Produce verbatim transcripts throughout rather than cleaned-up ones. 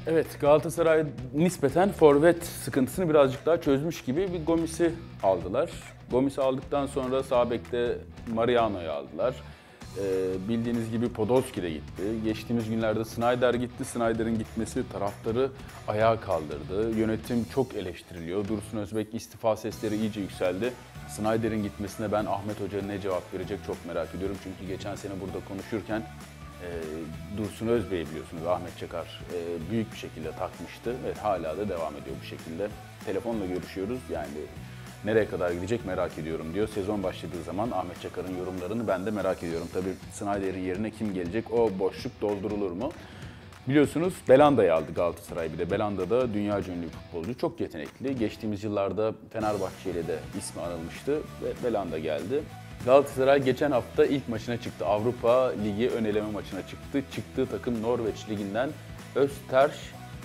Evet, Galatasaray nispeten forvet sıkıntısını birazcık daha çözmüş gibi. Bir Gomis'i aldılar. Gomis'i aldıktan sonra sağ bekte Mariano'yu aldılar. Ee, bildiğiniz gibi Podolski de gitti. Geçtiğimiz günlerde Snyder gitti. Snyder'in gitmesi taraftarı ayağa kaldırdı. Yönetim çok eleştiriliyor. Dursun Özbek istifa sesleri iyice yükseldi. Snyder'in gitmesine ben Ahmet Hoca ne cevap verecek çok merak ediyorum. Çünkü geçen sene burada konuşurken e, Dursun Özbek'i biliyorsunuz Ahmet Çakar e, büyük bir şekilde takmıştı. Ve hala da devam ediyor bu şekilde. Telefonla görüşüyoruz. Yani nereye kadar gidecek merak ediyorum diyor. Sezon başladığı zaman Ahmet Çakar'ın yorumlarını ben de merak ediyorum. Tabii Snyder'in yerine kim gelecek? O boşluk doldurulur mu? Biliyorsunuz Belanda'yı aldı Galatasaray bir de. Belanda da dünyaca ünlü bir futbolcu. Çok yetenekli. Geçtiğimiz yıllarda Fenerbahçe ile de ismi anılmıştı ve Belanda geldi. Galatasaray geçen hafta ilk maçına çıktı. Avrupa Ligi ön eleme maçına çıktı. Çıktığı takım Norveç Ligi'nden Östersunds.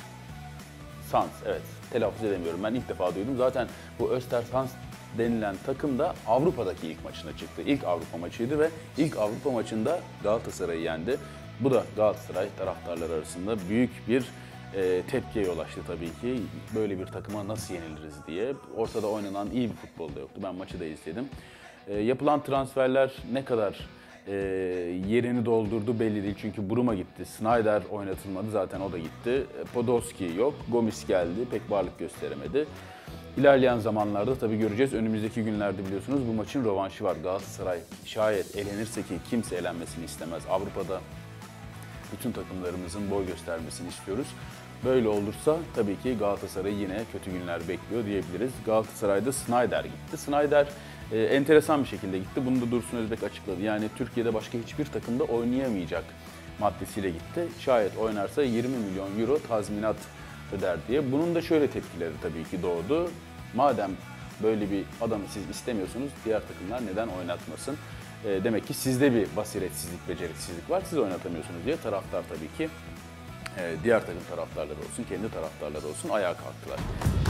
Evet, telaffuz edemiyorum. Ben ilk defa duydum. Zaten bu Östersunds denilen takım da Avrupa'daki ilk maçına çıktı. İlk Avrupa maçıydı ve ilk Avrupa maçında Galatasaray'ı yendi. Bu da Galatasaray taraftarları arasında büyük bir e, tepkiye yol açtı tabii ki. Böyle bir takıma nasıl yeniliriz diye. Ortada oynanan iyi bir futbol da yoktu. Ben maçı da izledim. E, yapılan transferler ne kadar e, yerini doldurdu belli değil. Çünkü Bruma gitti. Snyder oynatılmadı. Zaten o da gitti. Podolski yok. Gomis geldi. Pek varlık gösteremedi. İlerleyen zamanlarda tabii göreceğiz. Önümüzdeki günlerde biliyorsunuz bu maçın rövanşı var. Galatasaray şayet elenirse ki kimse elenmesini istemez. Avrupa'da bütün takımlarımızın boy göstermesini istiyoruz. Böyle olursa tabii ki Galatasaray'ı yine kötü günler bekliyor diyebiliriz. Galatasaray'da Snyder gitti. Snyder e, enteresan bir şekilde gitti. Bunu da Dursun Özbek açıkladı. Yani Türkiye'de başka hiçbir takımda oynayamayacak maddesiyle gitti. Şayet oynarsa yirmi milyon euro tazminat öder diye. Bunun da şöyle tepkileri tabii ki doğdu. Madem böyle bir adamı siz istemiyorsunuz, diğer takımlar neden oynatmasın? E, demek ki sizde bir basiretsizlik, beceriksizlik var, siz oynatamıyorsunuz diye taraftar tabii ki e, diğer takım taraftarları olsun, kendi taraftarları olsun ayağa kalktılar.